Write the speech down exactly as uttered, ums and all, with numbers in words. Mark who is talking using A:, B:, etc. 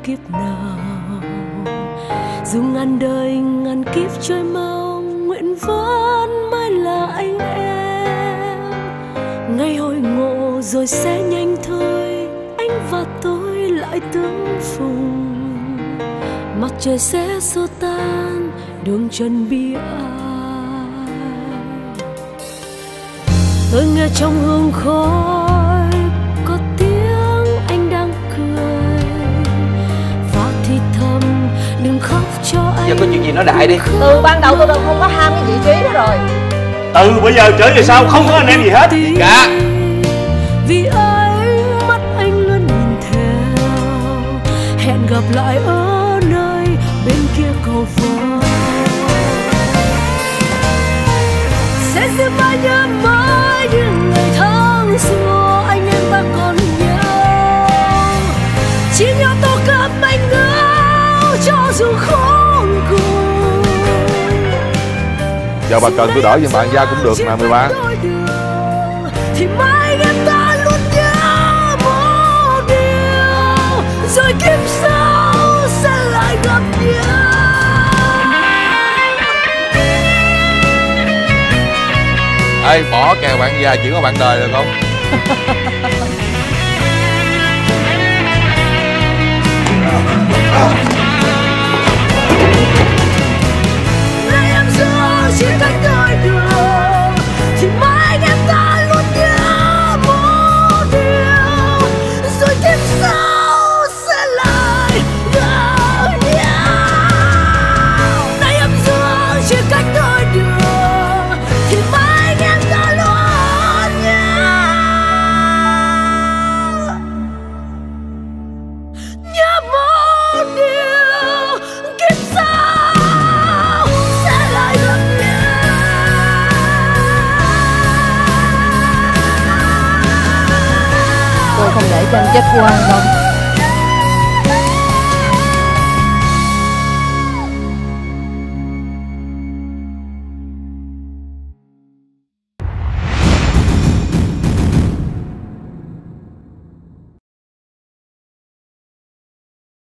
A: kiếp nào. Dù ngàn đời ngàn kiếp trôi mau, nguyện vẫn mãi là anh em. Ngày hồi ngộ rồi sẽ nhanh thôi, anh và tôi lại tương phùng. Mặt trời sẽ xua tan đường trần bi ai. Tôi nghe trong hương khói có tiếng anh đang cười và thì thầm đừng khóc cho anh.
B: Giờ có chuyện gì nói đại đi.
C: Từ ban đầu tôi đâu không có ham cái vị trí đó rồi.
D: Từ bây giờ trở về sau không có anh em gì hết
B: Cả.
A: Vì ánh mắt anh luôn nhìn theo, hẹn gặp lại ở nơi bên kia cầu vồng. Sẽ giữ mãi nhớ mãi những ngày tháng xưa anh em ta còn nhau. Chỉ nhau tô cơm anh ngỡ cho dù khốn cùng.
E: Giờ bà cần tôi đỡ giùm bạn Gia cũng được mà mười ba.
A: Thì mai em ta luôn nhớ một điều, rồi kiếp sau sẽ lại gặp nhau.
E: Ê, bỏ kèo bạn Gia chỉ có bạn đời được không?
A: Nay em giờ chỉ cách đôi đường, thì mai em ta luôn nhớ một điều, rồi kiếp sau sẽ lại gặp nhau. Nay em giờ chỉ cách đôi đường, thì mai em ta luôn nhớ nhớ một điều, kiếp sau sẽ lại gặp nhau.
C: Tôi không để cho anh chết oan đâu.